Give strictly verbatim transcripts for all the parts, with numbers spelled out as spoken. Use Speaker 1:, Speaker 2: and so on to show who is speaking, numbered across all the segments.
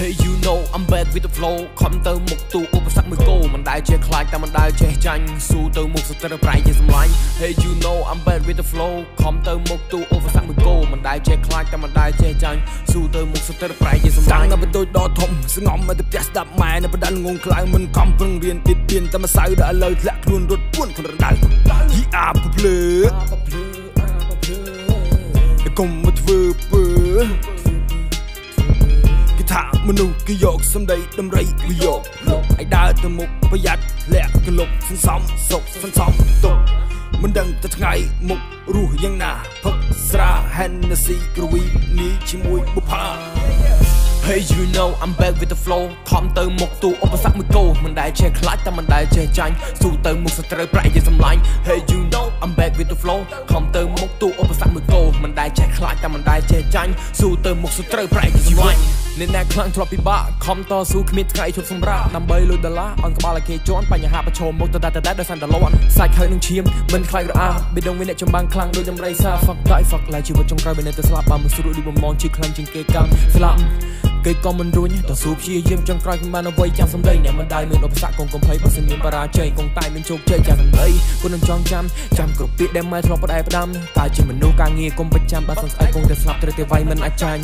Speaker 1: Hey you know I'm bad with the flow ខំទៅមុខទូឧបសគ្គមួយគោមិនដែលចេះខ្លាចតែមិនដែលចេះចាញ់ស៊ូទៅមុខសត្រូវប្រែជាសម្លាញ់ Hey you know I'm bad with the flow ខំទៅមុខទូឧបសគ្គមួយគោមិនដែលចេះខ្លាចតែមិនដែលចេះចាញ់ស៊ូទៅមុខសត្រូវប្រែជាសម្លាញ់
Speaker 2: ដល់ដូចដល់ធំស្ងំមកទៅផ្ទះស្ដាប់ម៉ែនៅបដិលងងខ្លៅមិនកំប្រឹងរៀនទៀតទៀនតែម្សៅដល់ឥឡូវធ្លាក់ខ្លួនរត់ពួនខ្លួនរដៅយីអាប់ភ្លើកុំមកធ្វើពើថាមនុស្សគេយកសម្ដីដំរីវាយកឲ្យដើរទៅមុខប្រយ័ត្នលាក់កលុកសន្សំសុកសន្សំទុកមិនដឹងតែថ្ងៃមុខរស់យ៉ាងណាផឹកស្រា Hennessy ក្រវីនេះជាមួយបុប្ផា
Speaker 1: Hey you know I'm back with the flow ខំទៅមុខទូឧបសគ្គមួយគោមិនដែលចេះខ្លាចតែមិនដែលចេះចាញ់ស៊ូទៅមុខសត្រូវប្រែជាសម្លាញ់ Hey you know I'm back with the flow ខំទៅមុខទូឧបសគ្គមួយគោមិនដែលចេះខ្លាចតែមិនដែលចេះចាញ់ស៊ូទៅមុខសត្រូវប្រែជាសម្លាញ់អ្នកណាខ្លាំងធ្លាប់ពិបាកខំតស៊ូគ្មានថ្ងៃឈប់សម្រាកដើម្បីលុយដុល្លារអនក្បាលឲ្យគេជន់បញ្ហាប្រឈមមុខទៅតែតែដោយសារតែលន់សាច់ហើយនឹងឈាមមិនខ្លាចរអាបេះដូងមានអ្នកចម្បាំងខ្លាំងដូចដំរីសា Fuck die fuck ឡាយជីវិតចុងក្រោយមានតែស្លាប់បើមិនស្រួលដូចបំងជិះខ្លាំងជាងគេកម្មស្លាប់គេក៏មិនរួញតស៊ូព្យាយាមចុងក្រោយគ្មានអ្វីចាំសម្ដីអ្នកមិនដែលមានឧបសគ្គកុំកំភៃបើសិនមានបរាជ័យគង់តែមានជោគជ័យចាំសម្ដីគុណនឹងចងចាំចាំគ្រប់ពាក្យដែលម៉ែធ្លាប់ផ្ដែផ្ដាំតែជាមនុស្សការងារកុំប្រចាំបើសង្ស័យគង់តែស្លាប់ត្រូវតែវាយមិនអាចចាញ់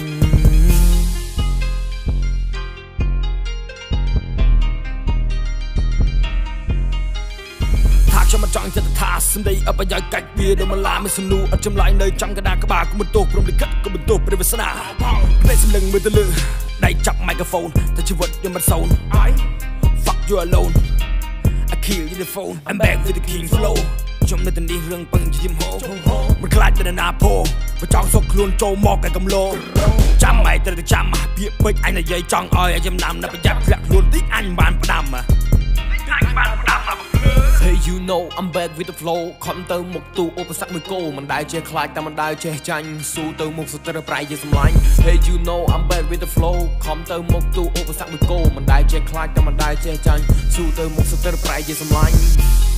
Speaker 1: ខ្ញុំមិនចង់ចិត្តថាសម្ដីអបយាយកាច់វាដូចមឡាមិនសំនូអត់ចម្លាយនៅចំកដាក្បាលក៏មិនទោសព្រមលិខិតក៏មិនទោសព្រះវាសនាភ្នែកសម្លឹងមើលទៅលើដៃចាប់ microphone តែជីវិតខ្ញុំមិនសូន Fuck you alone I kill you the phone I'm back with the king flow ខ្ញុំនៅតែនេះរឿងពឹងជាយមហោមិនខ្លាចទៅណាពោបើចង់សុកខ្លួនចូលមកតែកំឡោចាំម៉ែត្រូវតែចាំពាក្យពេចអញនិយាយចង់ឲ្យចំណាំនៅប្រយ័ត្នធ្លាក់ខ្លួនតិចអញបានផ្ដាំអញបានផ្ដាំមកHey you know I'm back with the flow ខំទៅមុខទូឧបសគ្គមួយគោមិនដែលចេះខ្លាចតែមិនដែលចេះចាញ់ស៊ូទៅមុខសត្រូវប្រែជាសម្លាញ់ Hey you know I'm back with the flow ខំទៅមុខទូឧបសគ្គមួយគោមិនដែលចេះខ្លាចតែមិនដែលចេះចាញ់ស៊ូទៅមុខសត្រូវប្រែជាសម្លាញ់